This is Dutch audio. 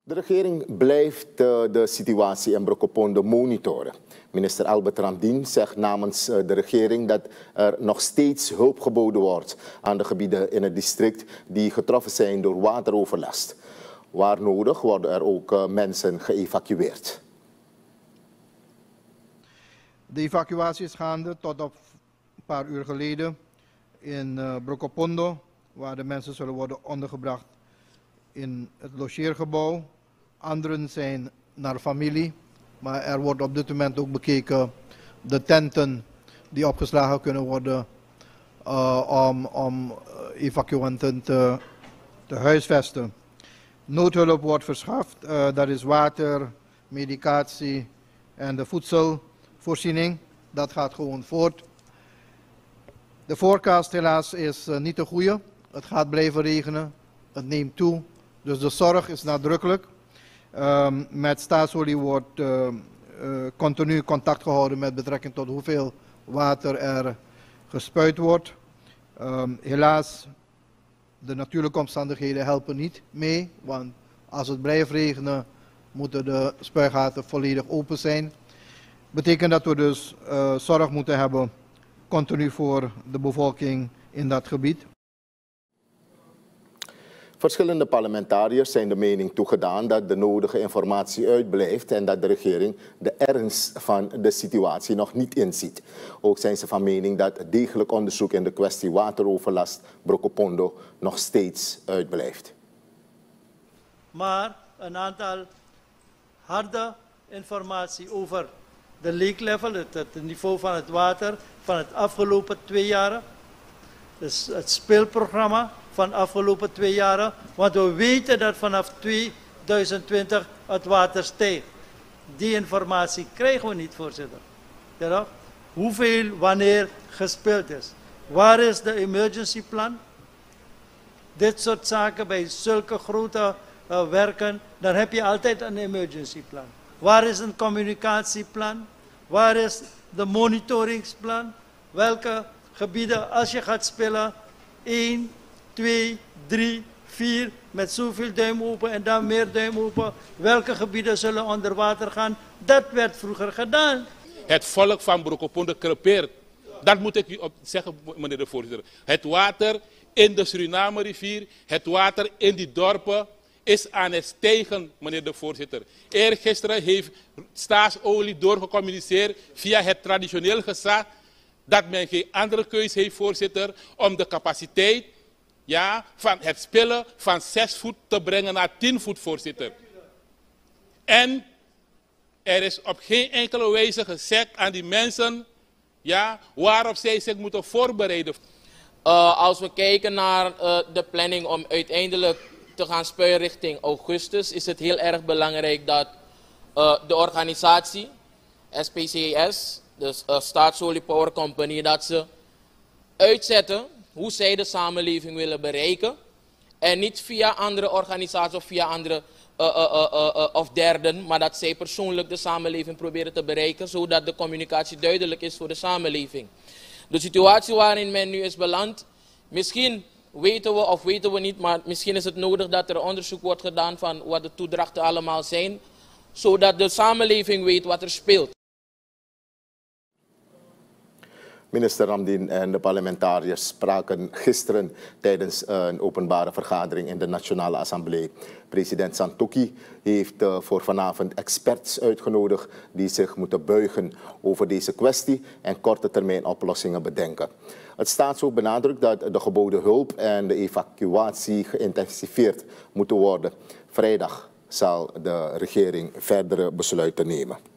De regering blijft de situatie in Brokopondo monitoren. Minister Albert Ramdien zegt namens de regering dat er nog steeds hulp geboden wordt aan de gebieden in het district die getroffen zijn door wateroverlast. Waar nodig worden er ook mensen geëvacueerd. De evacuatie is gaande tot op een paar uur geleden in Brokopondo, waar de mensen zullen worden ondergebracht in het logeergebouw. Anderen zijn naar familie, maar er wordt op dit moment ook bekeken de tenten die opgeslagen kunnen worden om evacuanten te huisvesten. Noodhulp wordt verschaft, dat is water, medicatie en de voedselvoorziening. Dat gaat gewoon voort. De forecast helaas is niet de goede. Het gaat blijven regenen, het neemt toe, dus de zorg is nadrukkelijk. Met Staatsolie wordt continu contact gehouden met betrekking tot hoeveel water er gespuit wordt. Helaas, de natuurlijke omstandigheden helpen niet mee, want als het blijft regenen, moeten de spuigaten volledig open zijn. Betekent dat we dus zorg moeten hebben, continu voor de bevolking in dat gebied. Verschillende parlementariërs zijn de mening toegedaan dat de nodige informatie uitblijft en dat de regering de ernst van de situatie nog niet inziet. Ook zijn ze van mening dat degelijk onderzoek in de kwestie wateroverlast Brokopondo nog steeds uitblijft. Maar een aantal harde informatie over de lake level, het niveau van het water van het afgelopen 2 jaar, dus het speelprogramma van de afgelopen 2 jaar, want we weten dat vanaf 2020 het water stijgt. Die informatie krijgen we niet, voorzitter. Ja, hoeveel, wanneer gespeeld is. Waar is de emergency plan? Dit soort zaken bij zulke grote werken, dan heb je altijd een emergency plan. Waar is een communicatieplan? Waar is de monitoringsplan? Welke gebieden, als je gaat spelen, 1, 2, 3, 4, met zoveel duim open en dan meer duim open. Welke gebieden zullen onder water gaan? Dat werd vroeger gedaan. Het volk van Brokopondo crepeert. Dat moet ik u zeggen, meneer de voorzitter. Het water in de Suriname-rivier, het water in die dorpen is aan het stijgen, meneer de voorzitter. Eergisteren heeft Staatsolie doorgecommuniceerd via het traditioneel gezag dat men geen andere keuze heeft, voorzitter, om de capaciteit van het spillen van 6 voet te brengen naar 10 voet, voorzitter. En er is op geen enkele wijze gezegd aan die mensen waarop zij zich moeten voorbereiden. Als we kijken naar de planning om uiteindelijk te gaan spuien richting augustus, is het heel erg belangrijk dat de organisatie SPCS, dus Staatsolie Power Company, dat ze uitzetten hoe zij de samenleving willen bereiken en niet via andere organisaties of via andere of derden, maar dat zij persoonlijk de samenleving proberen te bereiken, zodat de communicatie duidelijk is voor de samenleving. De situatie waarin men nu is beland, misschien weten we of weten we niet, maar misschien is het nodig dat er onderzoek wordt gedaan van wat de toedrachten allemaal zijn, zodat de samenleving weet wat er speelt. Minister Ramdien en de parlementariërs spraken gisteren tijdens een openbare vergadering in de Nationale Assemblée. President Santokhi heeft voor vanavond experts uitgenodigd die zich moeten buigen over deze kwestie en korte termijn oplossingen bedenken. Het staatshoofd benadrukt dat de geboden hulp en de evacuatie geïntensiveerd moeten worden. Vrijdag zal de regering verdere besluiten nemen.